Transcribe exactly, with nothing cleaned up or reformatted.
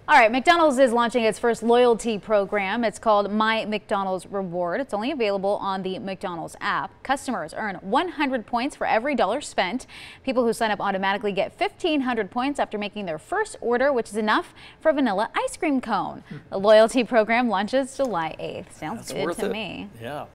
All right, McDonald's is launching its first loyalty program. It's called My McDonald's Reward. It's only available on the McDonald's app. Customers earn one hundred points for every dollar spent. People who sign up automatically get fifteen hundred points after making their first order, which is enough for a vanilla ice cream cone. The loyalty program launches July eighth. Sounds That's good worth to it. me. Yeah.